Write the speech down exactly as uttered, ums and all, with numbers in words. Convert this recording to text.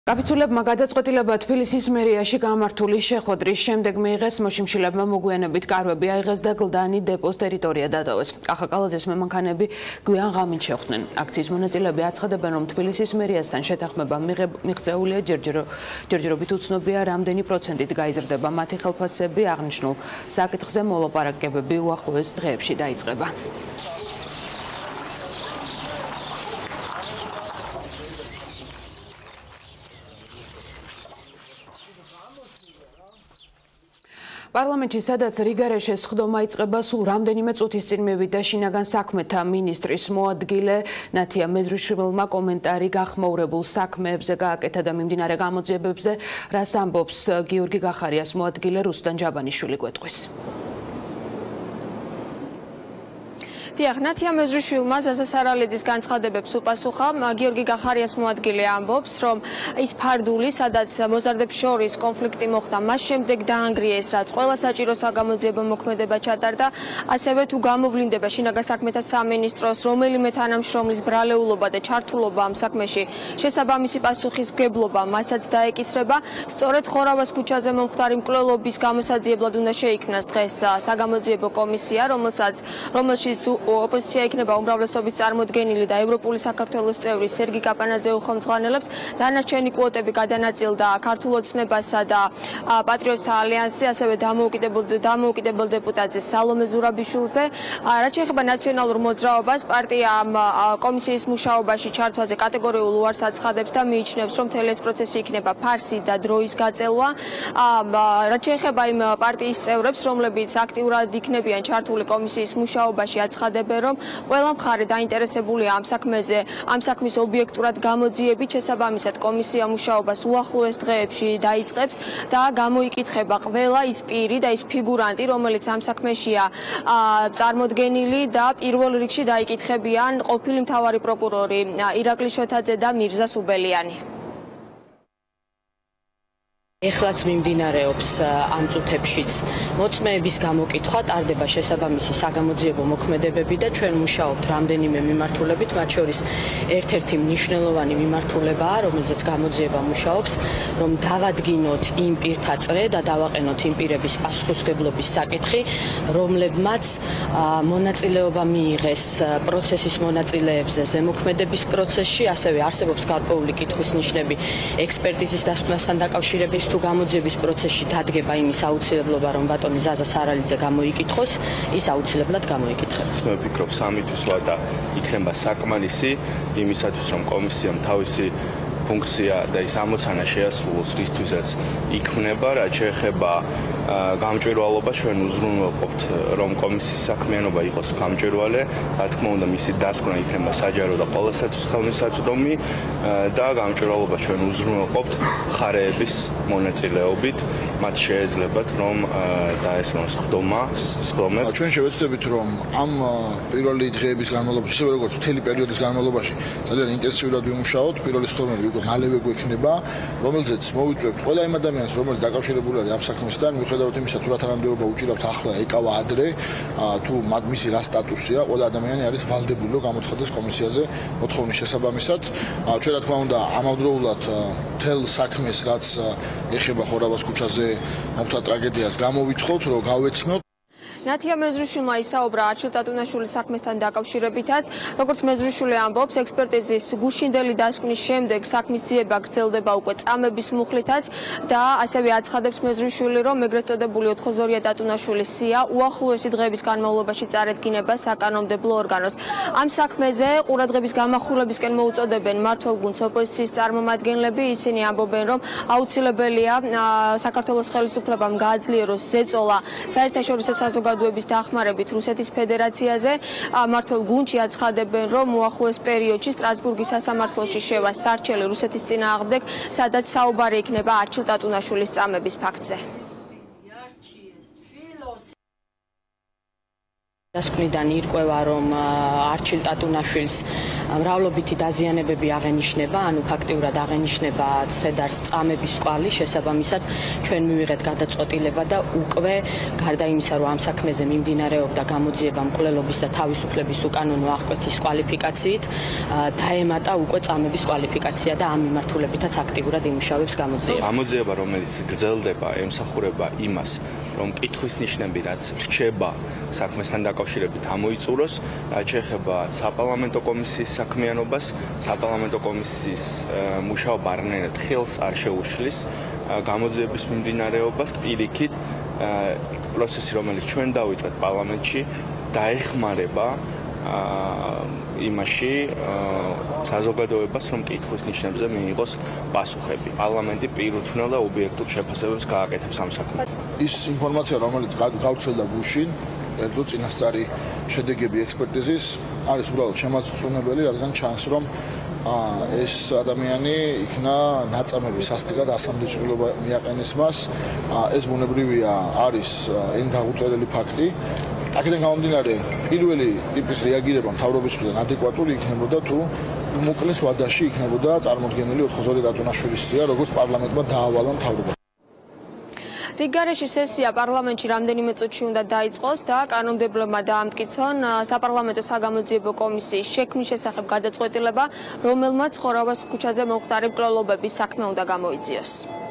კაპიტულებმა გადაწყვეტილება თბილისის მერიაში გამართული შეხვედრის შემდეგ მიიღეს მოშიმშილებმა მოგვიანებით კარვები აიღეს და გლდანი დეპოს ტერიტორია დატოვეს. ახალკალაძის მემანქანები გვიან ღამით შეხვდნენ. აქციის მონაწილეები აცხადებენ, რომ თბილისის მერიასთან შეთანხმება მიღწეულია ჯერჯერობით უცნობია, რამდენი პროცენტით გაიზრდება მათი ხელფასები. აღნიშნულ საკითხზე მოლაპარაკებები უახლოეს დღეებში დაიწყება. პარლამენტში სადაც რიგარეშეს სხდომა იწყება სულ რამდენიმე წუთის წინ მივიდა შინაგან საქმეთა მინისტრის მოადგილე ნათია მეზრიშვილმა კომენტარი გახმაურებულ საქმეებზე გააკეთა და მიმდინარე გამოძიებებზე რას ამბობს გიორგი გახარიას მოადგილე რუსტან ჯაბანიშვილი გვეტყვის. ნათია მეზრიშვილმა ზაზასარალიძის განცხადებებს უპასუხა. გიორგი გახარიას მოადგილე ამბობს, რომ ის ფარდული, სადაც მოზარდებს შორის კონფლიქტი მოხდა, მას შემდეგ დაანგრიეს, რაც ყველა საჭირო საგამოძიებო მოქმედება ჩატარდა. ასევე თუ გამოვლინდება შინაგან საქმეთა სამინისტროს რომელიმე თანამშრომლის ბრალეულობა და ჩართულობა ამ საქმეში, შესაბამისი პასუხისმგებლობა მასაც დაეკისრება. სწორედ ხორავას ქუჩაზე მომხდარი მკვლელობის გამოსაძიებლად უნდა შეიქმნას დღეს საგამოძიებო კომისია, რომელსაც რომელშიც ოპოზიცია იქნება უმრავლესობით წარმოდგენილი და ევროპული საქართველოს წევრი სერგი კაპანაძე უხელმძღვანელებს. დანარჩენი კვოტები გადანაწილდა ქართულ ოცნებასა და პატრიოტთა ალიანსზე, ასევე დამოუკიდებელ დეპუტატზე სალომე ზურაბიშვილზე. რაც შეეხება ნაციონალურ მოძრაობას, პარტია ამ კომისიის მუშაობაში ჩართვაზე კატეგორიულ უარს აცხადებს და მიიჩნევს, რომ მთელი ეს პროცესი იქნება ფარსი და დროის გაწელვა. რაც შეეხება იმ პარტიის წევრებს, რომლებიც აქტიურად იქნებიან ჩართული კომისიის მუშაობაში, აცხადებენ, რომ ყველა მხარე დაინტერესებულია ამ საქმეზე, ამ საქმის ობიექტურად გამოძიებით, შესაბამისად კომისია მუშაობას უახლოეს დღეებში დაიწყებს და გამოიკითხება ყველა ის პირი და ის ფიგურანტი, რომელიც ამ საქმეშია წარმოდგენილი და პირველ რიგში დაიკითხებიან ყოფილი მთავარი პროკურორი ირაკლი შოთაძე და მირზა სუბელიანი. ეხლაც მიმდინარეობს ამ წუთებშიც მოწმეების გამოკითხვა, ტარდება შესაბამისი საგამოძიებო მოქმედებები და ჩვენ მუშაობთ რამდენიმე მიმართულებით, მათ შორის ერთ-ერთი მნიშვნელოვანი მიმართულებაა, რომელზეც გამოძიება მუშაობს, რომ დავადგინოთ იმ პირთა წრე და დავაყენოთ იმ პირების პასუხისმგებლობის საკითხი, რომლებმაც მონაწილეობა მიიღეს პროცესის მონაწილეებზე ზემოქმედების პროცესში, ასევე არსებობს გარკვეული კითხვის ნიშნები ექსპერტიზის დასკვნასთან დაკავშირებით. თუ გამოძიების პროცესში დადგება იმის აუცილებლობა, რომ ბატონი ზაზა სარალიძე გამოიკითხოს, ის აუცილებლად გამოიკითხება. მე ვფიქრობ სამი თვის ვადა იქნება საკმარისი იმისათვის, რომ კომისიამ თავისი ფუნქცია და ის ამოცანა შეასრულოს, რისთვისაც იქმნება, რაც შეეხება გამჭვირვალობა, ჩვენ უზრუნველყოფთ, რომ კომისიის საქმიანობა იყოს გამჭვირვალე, რა თქმა უნდა, მისი დასკვნა იქნება საჯარო და ყველასათვის ხელმისაწვდომი და გამჭვირვალობა ჩვენ უზრუნველყოფთ მხარეების მონაწილეობით, მათ შეეძლებათ, რომ დაესწრონ სხდომა, სხდომებს. ჩვენ შევეცდებით, რომ ამ პირველი დღეების განმავლობაში, ისე როგორც მთელი პერიოდის განმავლობაში, ძალიან ინტენსიურად ვიმუშაოთ, პირველი სხდომები უკვე მალევე გვექნება, რომელზეც მოვიწვევთ ყველა იმ ადამიანს, რომელიც დაკავშირებული არის ამ საქმესთან, მიუხედავად იმისა, თუ რა თანამდებობა უჭირავს ახლა, ეკავა ადრე, თუ მისი რა სტატუსია, ყველა ადამიანი არის ვალდებული, რომ გამოცხადდეს კომისიაზე მოთხოვნის შესაბამისად. ჩვენ რა თქმა უნდა, ამავდროულად მთელ საქმეს, რაც ეხება ხორავას ქუჩაზე მომხდარ ტრაგედიას, გამოვითხოვთ, რომ გავეცნოთ. ნათია მეზრიშვილმა ისაუბრა არჩილ ტატუნაშვილის საქმესთან დაკავშირებითაც, როგორც მეზრიშვილი ამბობს, ექსპერტიზის გუშინდელი დასკვნის შემდეგ საქმის ძიება გრძელდება უკვე წამების მუხლითაც და ასევე აცხადებს მეზრიშვილი, რომ ეგრეთ წოდებული ოთხგზორია ტატუნაშვილის სია უახლოესი დღეების განმავლობაში წარედგინება საკანონმდებლო ორგანოს. ამ საქმეზე ყურადღების გამახვილებისკენ მოუწოდებენ მმართველ გუნდს ოპოზიციის წარმომადგენლები, ისინი ამბობენ, რომ აუცილებელია საქართველოს ხელისუფლებამ გააძლიეროს ზეწოლა საერთაშორისო საზოგადოების დახმარებით რუსეთის ფედერაციაზე. მმართველ გუნდში აცხადებენ, რომ უახლოეს პერიოდში სტრასბურგის სასამართლოში შევა სარჩელი რუსეთის წინააღმდეგ, სადაც საუბარი იქნება არჩილ ტატუნაშვილის წამების ფაქტზე. დასკვნიდან ირკვევა, რომ არჩილ ტატუნაშვილს მრავლობითი დაზიანებები აღენიშნება, ანუ ფაქტიურად აღენიშნება ცხედარს წამების კვალი, შესაბამისად ჩვენ მივიღეთ გადაწყვეტილება და უკვე გარდა იმისა, რომ ამ საქმეზე მიმდინარეობდა გამოძიება მკვლელობის და თავისუფლების უკანონო აღკვეთის კვალიფიკაციით, დაემატა უკვე წამების კვალიფიკაცია და ამ მიმართულებითაც აქტიურად იმუშავებს გამოძიება. გამოძიება, რომელიც გრძელდება, ემსახურება იმას, რომ კითხვის ნიშნები, რაც რჩება საქმესთან დაკავშირებით ამოიწუროს, რაც შეეხება საპარლამენტო კომისიის საქმიანობას, საპარლამენტო კომისიის მუშაობა არანაირად ხელს არ შეუშლის გამოძიების მიმდინარეობას, პირიქით პროცესი, რომელიც ჩვენ დავიწყეთ პარლამენტში, დაეხმარება იმაში საზოგადოებას, რომ კითხვის ნიშნებზე მიიღოს პასუხები. პარლამენტი პირუთვნელ და ობიექტურ შეფასებებს გააკეთებს ამ საქმეს. ის ინფორმაცია, რომელიც გავრცელდა გუშინ, კერძო წინასწარი შედეგები ექსპერტიზის არის უბრალოდ შემაწუნებელი, რადგან ჩანს, რომ ეს ადამიანი იქნა ნაწამების სასტიკად ასამრეჭილობა მიაყენეს მას. ეს ბუნებრივია, არის ეს დაღუწველი ფაქტი. აქედან გამომდინარე, პირველი ტიპის რეაგირება მთავრობის მხრიდან ადეკვატური იქნებოდა თუ მოკლეს ვადაში იქნებოდა წარმოდგენილი ოთხმოცდაორი ტატუნაშვილის სია, როგორც პარლამენტმა დაავალა მთავრობა. რიგგარეშე სესია პარლამენტში რამდენიმე წუთში უნდა დაიწყოს და კანონმდებლობმა დაამტკიცონ საპარლამენტო საგამოძიებო კომისიის შექმნის შესახებ გადაწყვეტილება, რომელმაც ხორავას ქუჩაზე მომხდარი მკვლელობების საქმე უნდა გამოიძიოს.